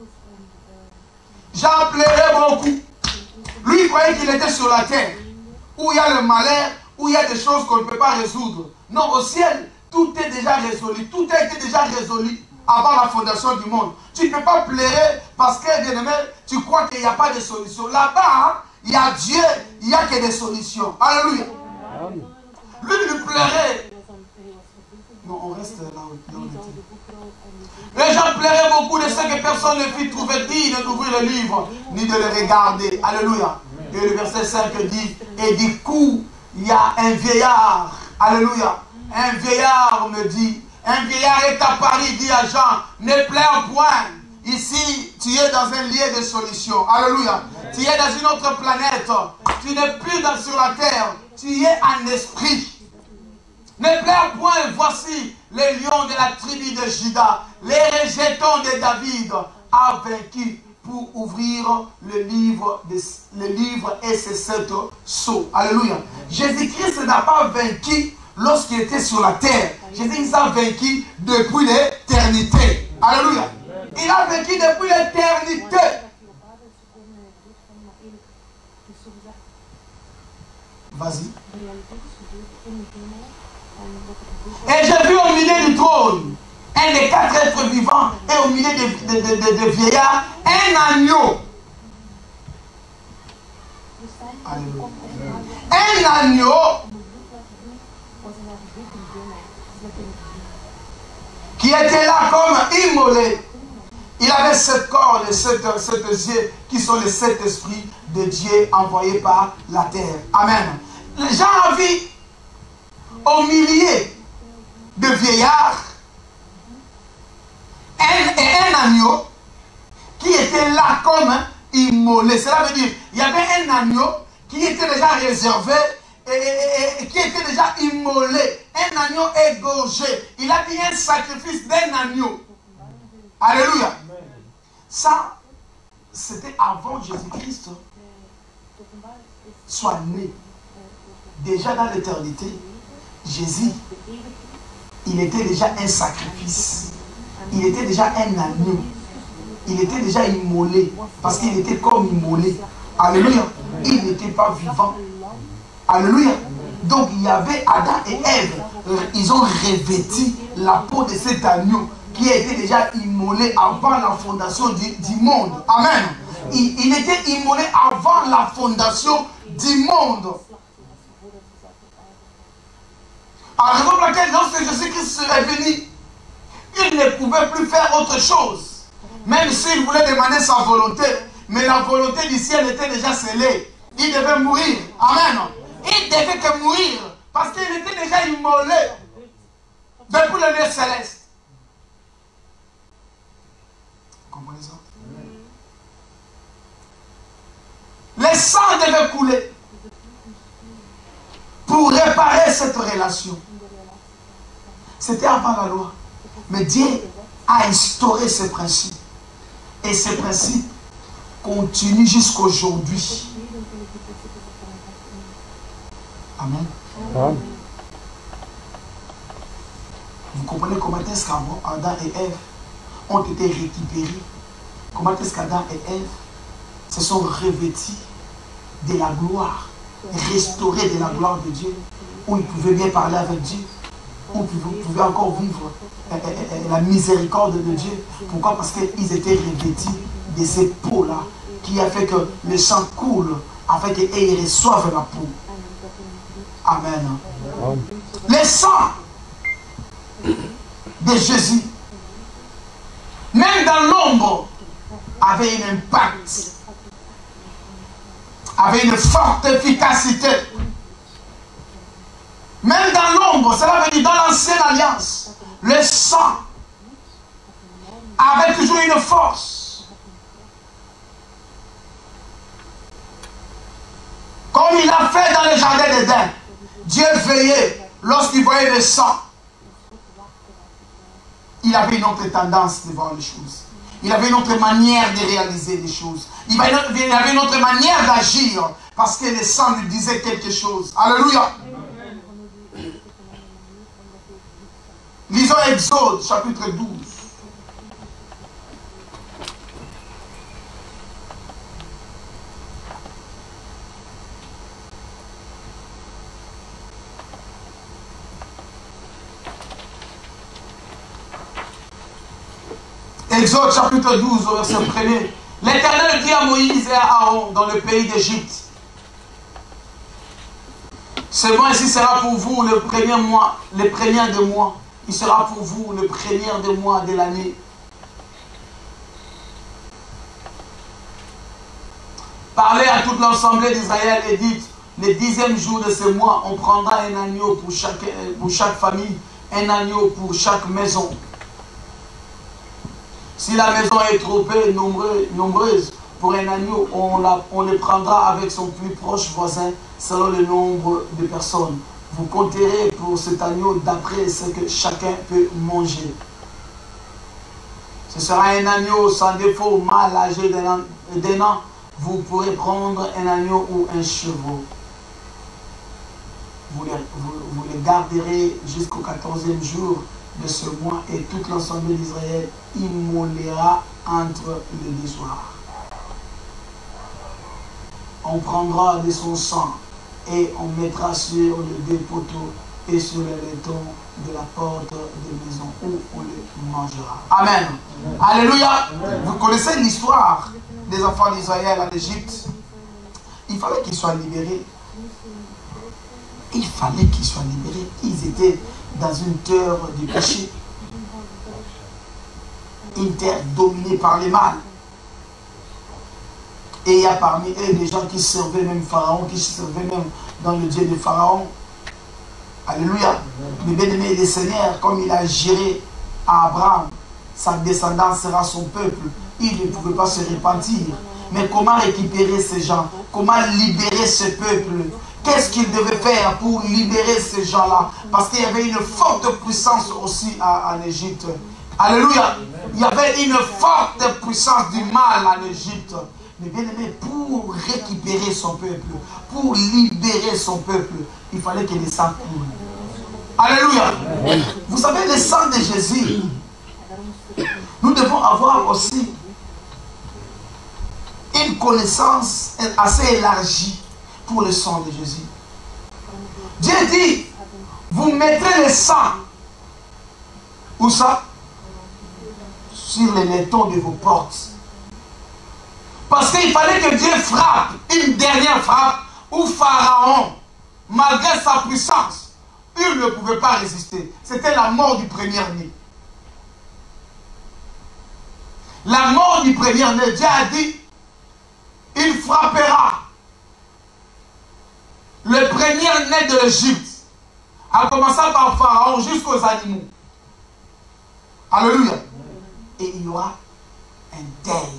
Jean pleurait beaucoup. Lui, il croyait qu'il était sur la terre, où il y a le malheur, où il y a des choses qu'on ne peut pas résoudre. Non, au ciel, tout est déjà résolu. Tout a été déjà résolu avant la fondation du monde. Tu ne peux pas pleurer parce que, bien aimé, tu crois qu'il n'y a pas de solution. Là-bas, il y a Dieu, il n'y a que des solutions. Alléluia. Lui, il pleurait. Non, on reste là où on était. Les gens plairaient beaucoup de ce que personne ne fit trouver digne d'ouvrir le livre, ni de le regarder. Alléluia. Et le verset 5 dit, et du coup, il y a un vieillard. Alléluia. Un vieillard me dit, un vieillard est à Paris, dit à Jean, ne pleure point. Ici, tu es dans un lieu de solution. Alléluia. Tu es dans une autre planète. Tu n'es plus sur la terre. Tu es en esprit. Ne pleure point, voici les lions de la tribu de Juda, les rejetons de David, a vaincu pour ouvrir le livre et ses 7 sceaux. Alléluia. Jésus-Christ n'a pas vaincu lorsqu'il était sur la terre. Jésus-Christ a vaincu depuis l'éternité. Alléluia. Il a vaincu depuis l'éternité. Vas-y. Et j'ai vu au milieu du trône un des 4 êtres vivants et au milieu des vieillards un agneau. Alléluia. Un agneau qui était là comme immolé. Il avait 7 cornes et 7 yeux qui sont les 7 esprits de Dieu envoyés par la terre. Amen. Les gens ont vu au milieu de vieillards un agneau qui était là comme immolé. Cela veut dire il y avait un agneau qui était déjà réservé et qui était déjà immolé. Un agneau égorgé. Il a dit un sacrifice d'un agneau. Alléluia. Ça, c'était avant Jésus-Christ soit né. Déjà dans l'éternité, Jésus, il était déjà un sacrifice. Il était déjà un agneau. Il était déjà immolé. Parce qu'il était comme immolé. Alléluia. Il n'était pas vivant. Alléluia. Donc il y avait Adam et Ève. Ils ont revêtu la peau de cet agneau qui a été déjà immolé avant la fondation du monde. Amen. Il était immolé avant la fondation du monde. À raison pour laquelle, lorsque Jésus-Christ serait venu, il ne pouvait plus faire autre chose. Même s'il voulait demander sa volonté, mais la volonté du ciel était déjà scellée. Il devait mourir. Amen. Il devait que mourir. Parce qu'il était déjà immolé depuis le lieu céleste. Vous comprenez ça? Les sangs devaient couler pour réparer cette relation. C'était avant la loi. Mais Dieu a instauré ces principes. Et ces principes continuent jusqu'aujourd'hui. Amen. Amen. Vous comprenez comment est-ce qu'Adam et Ève ont été récupérés? Comment est-ce qu'Adam et Ève se sont revêtis de la gloire, restaurés de la gloire de Dieu, où ils pouvaient bien parler avec Dieu, où ils pouvaient encore vivre la miséricorde de Dieu. Pourquoi? Parce qu'ils étaient revêtis de ces peaux-là, qui a fait que le sang coule, afin qu'ils reçoivent la peau. Amen. Le sang de Jésus, même dans l'ombre, avait un impact, avait une forte efficacité. Même dans l'ombre, cela veut dire dans l'ancienne alliance, le sang avait toujours une force. Comme il a fait dans le jardin d'Éden. Dieu veillait lorsqu'il voyait le sang. Il avait une autre tendance de voir les choses. Il avait une autre manière de réaliser les choses. Il avait une autre manière d'agir parce que le sang lui disait quelque chose. Alléluia. Lisons Exode chapitre 12. Exode chapitre 12 au verset 1er. L'Éternel dit à Moïse et à Aaron dans le pays d'Égypte: ce mois ici sera pour vous le premier mois, le premier de mois. Il sera pour vous le premier des mois de l'année. Parlez à toute l'assemblée d'Israël et dites, le 10e jour de ce mois, on prendra un agneau pour chaque famille, un agneau pour chaque maison. Si la maison est trop peu nombreuse pour un agneau, on le prendra avec son plus proche voisin selon le nombre de personnes. Vous compterez pour cet agneau d'après ce que chacun peut manger. Ce sera un agneau sans défaut, mâle âgé d'un an. Vous pourrez prendre un agneau ou un chevreau. Vous les garderez jusqu'au 14e jour de ce mois et toute l'assemblée d'Israël immolera entre les deux soirs. On prendra de son sang et on mettra sur les deux poteaux et sur les laitons de la porte de maison où on les mangera. Amen. Amen. Alléluia. Amen. Vous connaissez l'histoire des enfants d'Israël en Égypte. Il fallait qu'ils soient libérés. Il fallait qu'ils soient libérés. Ils étaient dans une terre du péché. Une terre dominée par les mâles. Et il y a parmi eux des gens qui servaient même Pharaon, qui servaient même dans le Dieu de Pharaon. Alléluia. Mais bien aimé, le Seigneur, comme il a géré à Abraham, sa descendance sera son peuple. Il ne pouvait pas se repentir. Mais comment récupérer ces gens? Comment libérer ce peuple? Qu'est-ce qu'il devait faire pour libérer ces gens-là? Parce qu'il y avait une forte puissance aussi en Égypte. Alléluia. Il y avait une forte puissance du mal en Égypte. Mais bien aimé, pour récupérer son peuple, pour libérer son peuple, il fallait que le sang coule. Alléluia. Vous savez, le sang de Jésus, nous devons avoir aussi une connaissance assez élargie pour le sang de Jésus. Dieu dit, vous mettrez le sang. Où ça? Sur les laitons de vos portes. Parce qu'il fallait que Dieu frappe une dernière frappe où Pharaon, malgré sa puissance, il ne pouvait pas résister. C'était la mort du premier-né. La mort du premier-né, Dieu a dit, il frappera le premier-né de l'Égypte, en commençant par Pharaon jusqu'aux animaux. Alléluia. Et il y aura un deuil.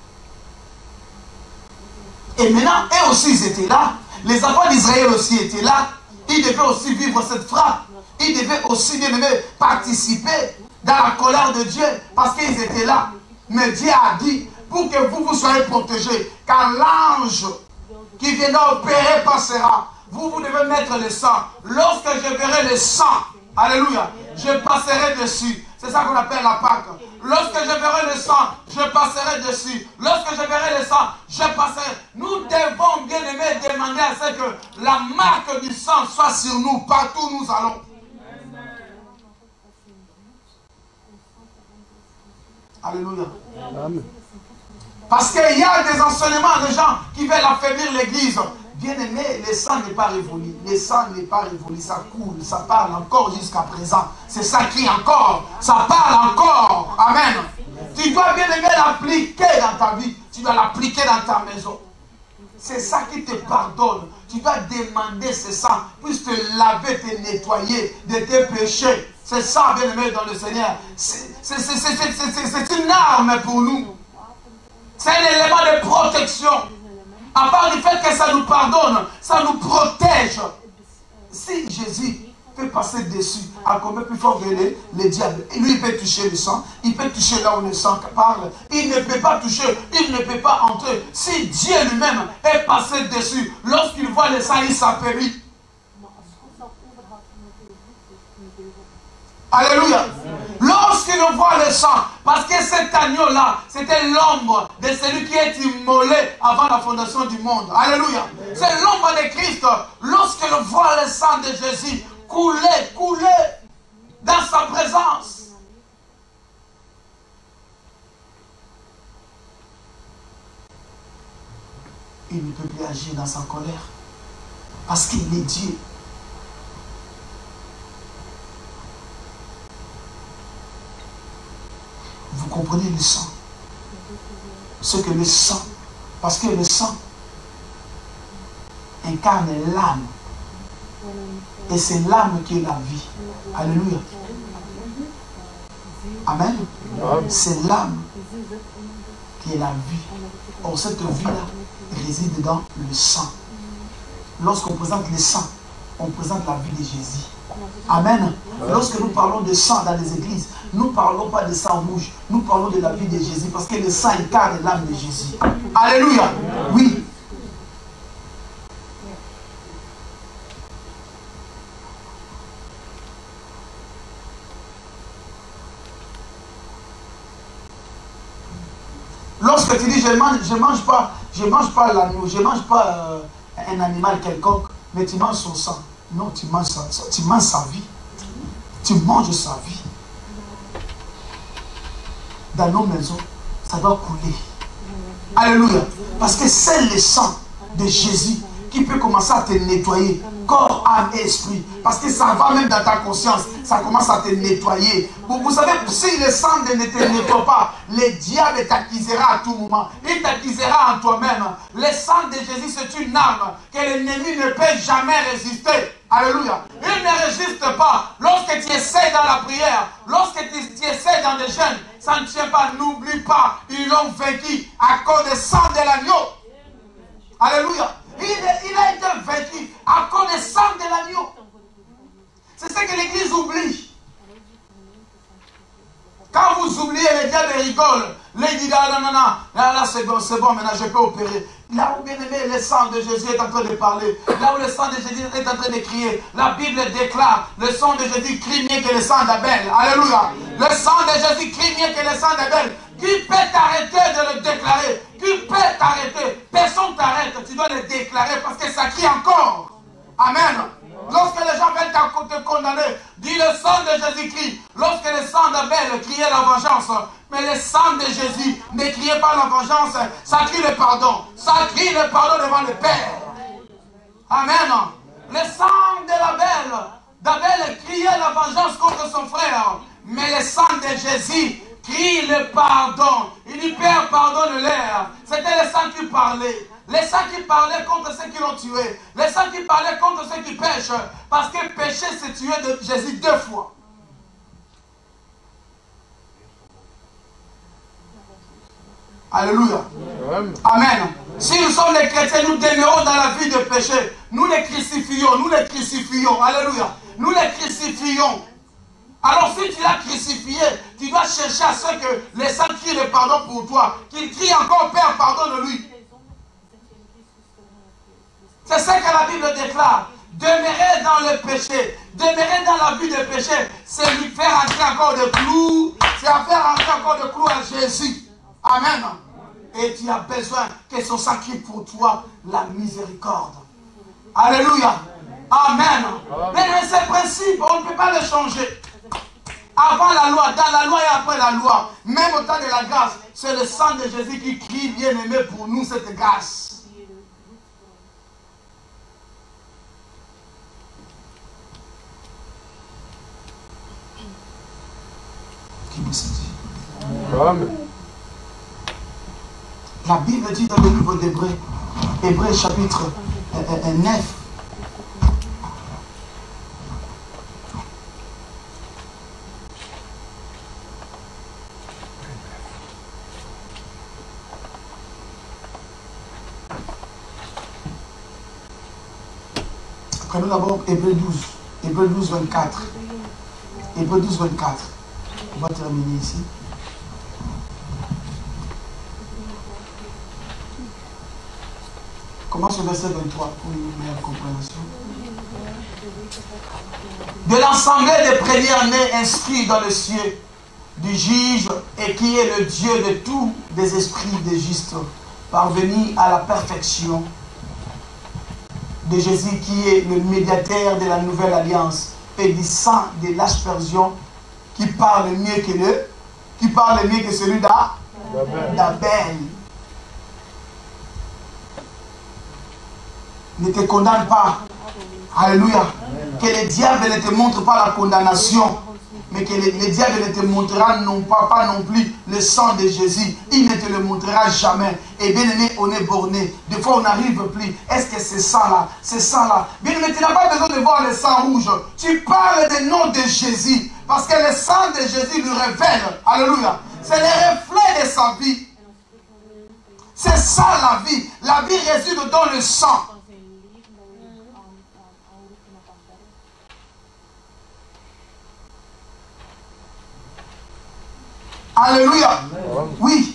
Et maintenant, eux aussi, ils étaient là. Les enfants d'Israël aussi étaient là. Ils devaient aussi vivre cette frappe. Ils devaient aussi, bien aimé, participer dans la colère de Dieu parce qu'ils étaient là. Mais Dieu a dit, pour que vous soyez protégés, car l'ange qui viendra opérer passera. Vous devez mettre le sang. Lorsque je verrai le sang, alléluia, je passerai dessus. C'est ça qu'on appelle la Pâque. Lorsque je verrai le sang, je passerai dessus. Lorsque je verrai le sang, je passerai. Nous devons, bien aimés, demander à ce que la marque du sang soit sur nous, partout où nous allons. Alléluia. Amen. Parce qu'il y a des enseignements de gens qui veulent affaiblir l'église. Bien aimé, le sang n'est pas révolu. Le sang n'est pas révolu, ça coule, ça parle encore jusqu'à présent. C'est ça qui encore, ça parle encore. Amen. Tu dois bien aimer l'appliquer dans ta vie. Tu dois l'appliquer dans ta maison. C'est ça qui te pardonne. Tu dois demander ce sang pour te laver, te nettoyer de tes péchés. C'est ça, bien aimé, dans le Seigneur. C'est une arme pour nous. C'est un élément de protection. À part du fait que ça nous pardonne, ça nous protège. Si Jésus peut passer dessus, à combien plus fort que le diable, lui il peut toucher le sang, il peut toucher là où le sang parle, il ne peut pas toucher, il ne peut pas entrer. Si Dieu lui-même est passé dessus, lorsqu'il voit le sang, il s'affaiblit. Alléluia. Lorsqu'il voit le sang, parce que cet agneau-là, c'était l'ombre de celui qui est immolé avant la fondation du monde. Alléluia. C'est l'ombre de Christ. Lorsqu'il voit le sang de Jésus couler dans sa présence. Il ne peut plus agir dans sa colère. Parce qu'il est Dieu. comprenez le sang? Ce que le sang, parce que le sang incarne l'âme. Et c'est l'âme qui est la vie. Alléluia. Amen. C'est l'âme qui est la vie. Or, cette vie-là réside dans le sang. Lorsqu'on présente le sang, on présente la vie de Jésus. Amen. Lorsque nous parlons de sang dans les églises, nous ne parlons pas de sang rouge, nous parlons de la vie de Jésus, parce que le sang incarne l'âme de Jésus. Alléluia. Oui. Lorsque tu dis je mange pas l'agneau, je ne mange pas un animal quelconque, mais tu manges son sang. Non, tu manges sa vie. Tu manges sa vie. Dans nos maisons, ça doit couler. Alléluia. Parce que c'est le sang de Jésus qui peut commencer à te nettoyer, corps, âme et esprit. Parce que ça va même dans ta conscience, ça commence à te nettoyer. Vous savez, si le sang ne te nettoie pas, le diable t'accusera à tout moment. Il t'accusera en toi-même. Le sang de Jésus, c'est une arme que l'ennemi ne peut jamais résister. Alléluia. Il ne résiste pas. Lorsque tu essaies dans la prière, lorsque tu essaies dans le jeûne, ça ne tient pas. N'oublie pas, ils l'ont vaincu à cause du sang de l'agneau. Alléluia. Il a été vaincu à cause du sang de l'agneau. C'est ce que l'Église oublie. Quand vous oubliez, les diables rigolent. Les disent, non, là c'est bon, maintenant je peux opérer. Là où bien aimé, le sang de Jésus est en train de parler. Là où le sang de Jésus est en train de crier. La Bible déclare, le sang de Jésus crie mieux que le sang d'Abel. Alléluia. Le sang de Jésus crie mieux que le sang d'Abel. Qui peut t'arrêter de le déclarer? Qui peut t'arrêter? Personne t'arrête. Tu dois le déclarer parce que ça crie encore. Amen. Lorsque les gens veulent te condamner, dis le sang de Jésus-Christ. Lorsque le sang d'Abel criait la vengeance, mais le sang de Jésus ne criait pas la vengeance, ça crie le pardon. Ça crie le pardon devant le Père. Amen. Le sang d'Abel criait la vengeance contre son frère, mais le sang de Jésus crie le pardon. Il dit, Père, pardonne-leur. C'était le sang qui parlait. Les sangs qui parlaient contre ceux qui l'ont tué. Les sangs qui parlaient contre ceux qui pêchent. Parce que péché, c'est tuer de Jésus 2 fois. Alléluia. Amen. Si nous sommes les chrétiens, nous demeurons dans la vie de péché. Nous les crucifions. Nous les crucifions. Alléluia. Nous les crucifions. Alors si tu l'as crucifié, tu dois chercher à ce que les sangs crient le pardon pour toi. Qu'il crie encore, Père, pardonne-lui. C'est ce que la Bible déclare. Demeurer dans le péché, demeurer dans la vie de péché, c'est lui faire entrer encore de clous, c'est à faire entrer encore de clous à Jésus. Amen. Et tu as besoin que son sang crie pour toi la miséricorde. Alléluia. Amen. Mais ce principe, on ne peut pas le changer. Avant la loi, dans la loi et après la loi, même au temps de la grâce, c'est le sang de Jésus qui crie bien aimé pour nous cette grâce. La Bible dit dans le livre d'Hébreux, Hébreux chapitre 9, prenons d'abord Hébreux 12, Hébreux 12, 24. Hébreux 12, 24. On va terminer ici. Commence au verset 23 pour une meilleure compréhension. De l'assemblée des premiers-nés inscrits dans le ciel, du juge et qui est le Dieu de tous les esprits des justes, parvenus à la perfection de Jésus qui est le médiateur de la nouvelle alliance et du sang de l'aspersion qui parle mieux que celui d'Abel. Ne te condamne pas. Alléluia. Que le diable ne te montre pas la condamnation. Mais mais que le diable ne te montrera pas non plus le sang de Jésus. Il ne te le montrera jamais. Et bien aimé, on est borné. Des fois, on n'arrive plus. Est-ce que c'est sang-là? C'est sang-là. Bien aimé, tu n'as pas besoin de voir le sang rouge. Tu parles du nom de Jésus. Parce que le sang de Jésus lui révèle. Alléluia. C'est le reflet de sa vie. C'est ça la vie. La vie réside dans le sang. Alléluia. Oui.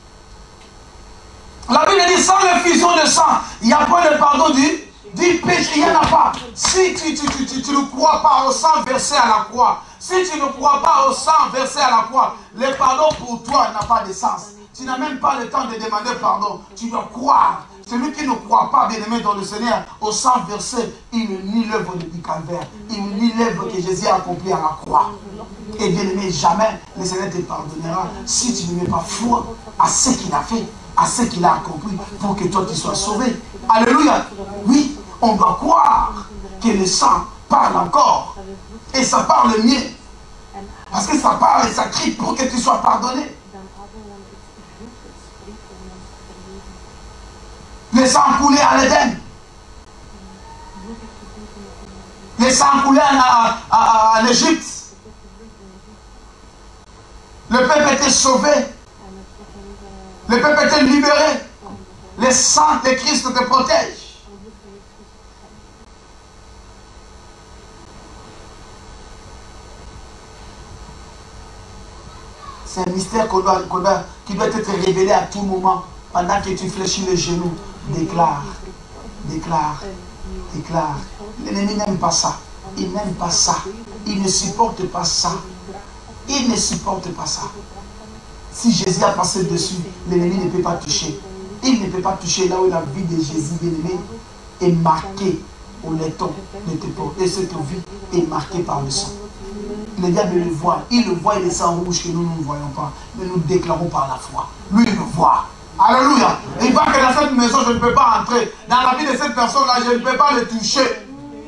La Bible dit sans l'effusion de sang, il n'y a pas de pardon du péché. Il n'y en a pas. Si tu ne crois pas au sang versé à la croix, si tu ne crois pas au sang versé à la croix, le pardon pour toi n'a pas de sens. Tu n'as même pas le temps de demander pardon. Tu dois croire. Celui qui ne croit pas, bien aimé dans le Seigneur, au sang versé, il ne nie l'œuvre du calvaire. Il ne nie l'œuvre que Jésus a accomplie à la croix. Et bien aimé, jamais le Seigneur te pardonnera si tu ne mets pas foi à ce qu'il a fait, à ce qu'il a accompli pour que toi tu sois sauvé. Alléluia. Oui, on doit croire que le sang parle encore. Et ça parle mieux. Parce que ça parle et ça crie pour que tu sois pardonné. Le sang coulé à l'Éden. Le sang coulé en Égypte. Le peuple était sauvé. Le peuple était libéré. Le sang de Christ te protège. C'est un mystère qui doit être révélé à tout moment. Pendant que tu fléchis les genoux, déclare, déclare, déclare. L'ennemi n'aime pas ça. Il n'aime pas ça. Il ne supporte pas ça. Il ne supporte pas ça. Si Jésus a passé dessus, l'ennemi ne peut pas toucher. Il ne peut pas toucher là où la vie de Jésus, bien-aimé, est marquée au laiton de tes peaux. Et cette vie est marquée par le sang. Le diable le voit. Il le voit et le sang rouge que nous ne voyons pas. Mais nous déclarons par la foi. Lui, il le voit. Alléluia. Et il voit que dans cette maison, je ne peux pas entrer. Dans la vie de cette personne-là, je ne peux pas le toucher.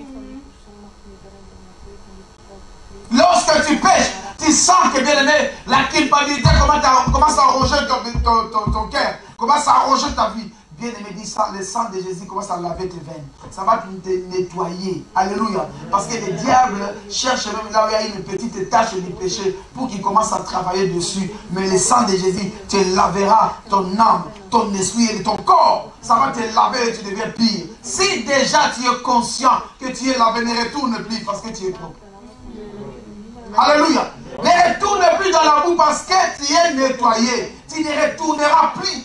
Lorsque tu pêches, tu sens que, bien aimé, la culpabilité commence à ronger ton cœur, commence à ronger ta vie. Bien aimé, dis ça, le sang de Jésus commence à laver tes veines. Ça va te nettoyer. Alléluia. Parce que le diable cherche même là où il y a une petite tache du péché pour qu'il commence à travailler dessus. Mais le sang de Jésus te lavera ton âme, ton esprit et ton corps. Ça va te laver et tu deviens pire. Si déjà tu es conscient que tu es lavé, ne retourne plus parce que tu es propre. Alléluia. Ne retourne plus dans la boue parce que tu es nettoyé. Tu ne retourneras plus.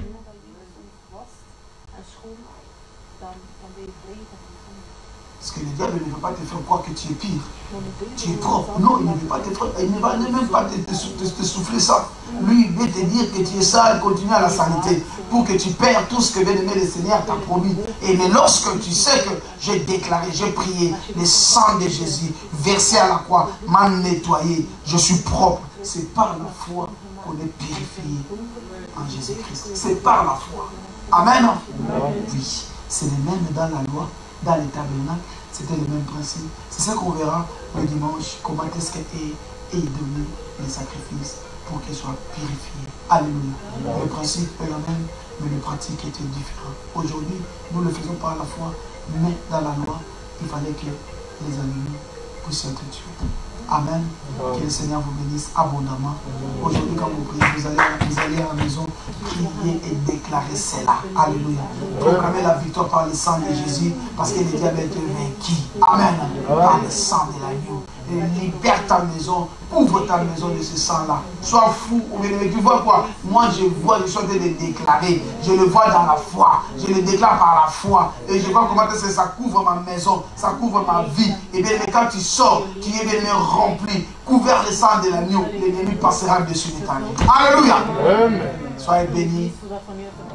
Parce que le diable ne veut pas te faire croire que tu es pire. Tu es propre. Non, il ne veut pas te faire. Il ne va même pas te souffler ça. Lui, il veut te dire que tu es sale, continue à la saleté. Pour que tu perds tout ce que bien aimé le Seigneur t'a promis. Et mais lorsque tu sais que j'ai déclaré, j'ai prié, le sang de Jésus versé à la croix m'a nettoyé. Je suis propre. C'est par la foi qu'on est purifié en Jésus-Christ. C'est par la foi. Amen. Oui. C'est le même dans la loi. Dans les tabernacles, c'était le même principe. C'est ça qu'on verra le dimanche, comment est-ce qu'est donné les sacrifices pour qu'ils soient purifiés. Alléluia. Le principe est le même, mais les pratiques étaient différentes. Aujourd'hui, nous le faisons par la foi, mais dans la loi, il fallait que les animaux puissent être tués. Amen. Que le Seigneur vous bénisse abondamment. Aujourd'hui, quand vous priez, vous allez à la maison prier et déclarer cela. Alléluia. Proclamer la victoire par le sang de Jésus, parce que le diable a été vaincu. Amen. Par le sang de l'agneau. Et libère ta maison, couvre ta maison de ce sang-là. Sois fou ou bien, tu vois quoi? Moi, je suis en train de le déclarer. Je le vois dans la foi. Je le déclare par la foi. Et je vois comment ça couvre ma maison, ça couvre ma vie. Et bien, quand tu sors, tu es bien rempli, couvert le sang de l'agneau. L'ennemi passera dessus de ta vie. Alléluia. Soyez bénis.